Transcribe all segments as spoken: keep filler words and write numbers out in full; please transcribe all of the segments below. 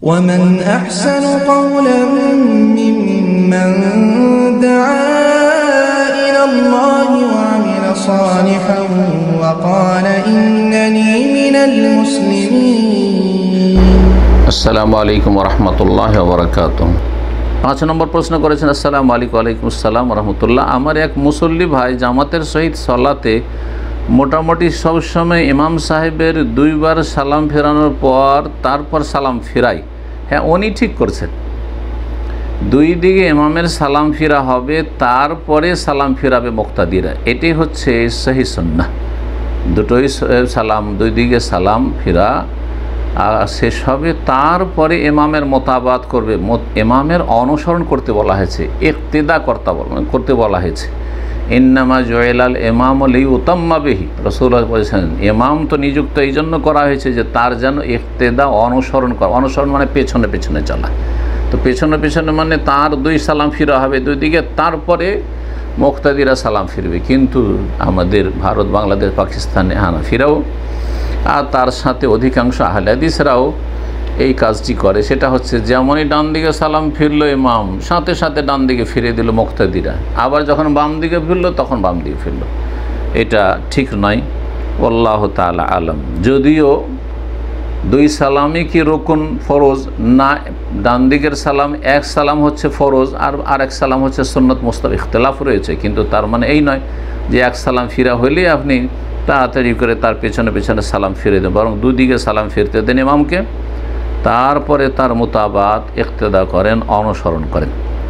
ومن أحسن قولا ممن دعا إلى الله وعمل صالحا وقال إنني من المسلمين। আসসালামু আলাইকুম রহমতুল্লাহ বরকাতুহ। পাঁচ নম্বর প্রশ্ন করেছেন, আসসালামু আলাইকুম। ওয়ালাইকুম আসসালাম রহমতুল্লাহ। আমার এক মুসল্লি ভাই জামাতের সহিত সলাতে মোটামুটি সবসময় ইমাম সাহেবের দুইবার সালাম ফেরানোর পর তারপর সালাম ফিরাই। হ্যাঁ, উনি ঠিক করছেন, দুই দিকে ইমামের সালাম ফিরা হবে, তারপরে সালাম ফিরাবে মুক্তাদিরা। এটি হচ্ছে সহি সুন্নাহ। দুটোই সালাম, দুই দিকে সালাম ফিরা শেষ হবে, তারপরে ইমামের মোতাবাত করবে, ইমামের অনুসরণ করতে বলা হয়েছে, ইক্তিদা করতে করতে বলা হয়েছে। ইন্নামা জুইলাল ইমাম লিউতাম্মা বিহি, রাসূলুল্লাহ বলেছেন ইমাম তো নিযুক্ত এই জন্য করা হয়েছে যে তার যেন ইক্তিদা অনুসরণ করা। অনুসরণ মানে পেছনে পেছনে চলা। তো পেছনে পেছনে মানে তার দুই সালাম ফিরা হবে দুই দিকে, তারপরে মুক্তাদিরা সালাম ফিরবে। কিন্তু আমাদের ভারত, বাংলাদেশ, পাকিস্তানে হানাফিরাও আর তার সাথে অধিকাংশ আহলে হাদিসরাও এই কাজটি করে। সেটা হচ্ছে যেমনই ডান দিকে সালাম ফিরলো ইমাম, সাথে সাথে ডান দিকে ফিরে দিল মুক্তাদিরা, আবার যখন বাম দিকে ফিরলো তখন বাম দিকে ফিরলো। এটা ঠিক নয়। আল্লাহু তাআলা আলাম। যদিও দুই সালামই কি রুকুন ফরজ না, ডান দিকের সালাম এক সালাম হচ্ছে ফরজ আর আরেক সালাম হচ্ছে সুন্নত মুস্তাহাব, ইখতিলাফ রয়েছে। কিন্তু তার মানে এই নয় যে এক সালাম ফিরা হইলেই আপনি তাড়াতাড়ি করে তার পেছনে পেছনে সালাম ফিরে দেন, বরং দুদিকে সালাম ফিরতে দেন ইমামকে, তারপরে তার মোতাবাত ইক্তেদা করেন, অনুসরণ করেন।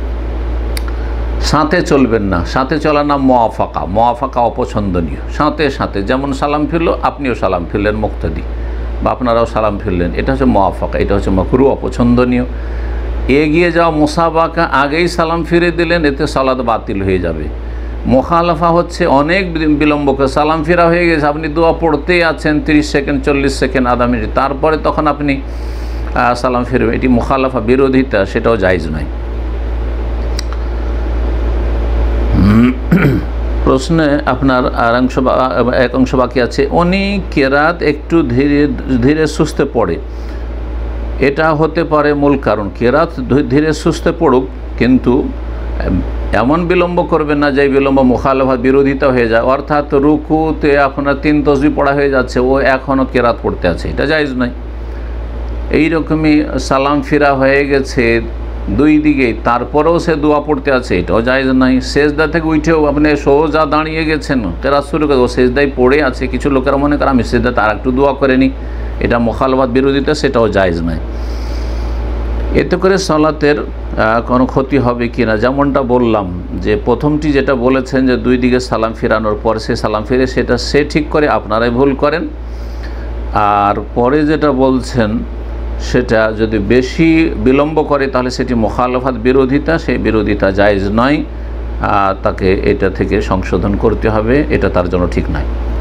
সাথে চলবেন না, সাথে চলার নাম মুওয়াফাকা। মুওয়াফাকা অপছন্দনীয়। সাথে সাথে যেমন সালাম ফিরলো আপনিও সালাম ফিরলেন মুক্তাদি, বা আপনারাও সালাম ফিরলেন, এটা হচ্ছে মুওয়াফাকা। এটা হচ্ছে মাকরুহ, অপছন্দনীয়। এগিয়ে যাওয়া মুসাবাকা, আগেই সালাম ফিরে দিলেন, এতে সালাত বাতিল হয়ে যাবে। মুখালাফা হচ্ছে অনেক বিলম্বকে সালাম ফিরা হয়ে গেছে, আপনি দোয়া পড়তেই আছেন তিরিশ সেকেন্ড, চল্লিশ সেকেন্ড, আধা মিনিট, তারপরে তখন আপনি সালাম ফিরবেন, এটি মুখালাফা, বিরোধিতা, সেটাও জায়েজ নয়। প্রশ্নে আপনার আর অংশ এক অংশ বাকি আছে। উনি কেরাত একটু ধীরে ধীরে সুস্থে পড়ে, এটা হতে পারে মূল কারণ। কেরাত ধীরে সুস্থে পড়ুক, কিন্তু এমন বিলম্ব করবেন না যে বিলম্ব মুখালাফা, বিরোধিতা হয়ে যায়। অর্থাৎ রুকুতে আপনার তিন তসবিহ পড়া হয়ে যাচ্ছে, ও এখনও কেরাত পড়তে আছে, এটা জায়েজ নয়। এইরকমই সালাম ফিরা হয়ে গেছে দুই দিকেই, তারপরেও সে দোয়া পড়তে আছে, এটাও জায়েজ নয়। সেজদা থেকে উঠেও আপনি সোজা দাঁড়িয়ে গেছেন, কেরাত শুরু করে ও সেজদায় পড়ে আছে, কিছু লোকেরা মনে করে আমি সেজদাতে আর একটু দোয়া করে নিই, এটা মুখালাফাত, বিরোধিতা, সেটাও জায়েজ নয়। এতে করে সালাতের কোনো ক্ষতি হবে কি না, যেমনটা বললাম যে প্রথমটি যেটা বলেছেন যে দুই দিকে সালাম ফিরানোর পর সে সালাম ফিরে, সেটা সে ঠিক করে, আপনারাই ভুল করেন। আর পরে যেটা বলছেন সেটা যদি বেশি বিলম্ব করে তাহলে সেটি মুখালাফাত, বিরোধিতা, সেই বিরোধিতা জায়েজ নয়, তাকে এটা থেকে সংশোধন করতে হবে, এটা তার জন্য ঠিক নয়।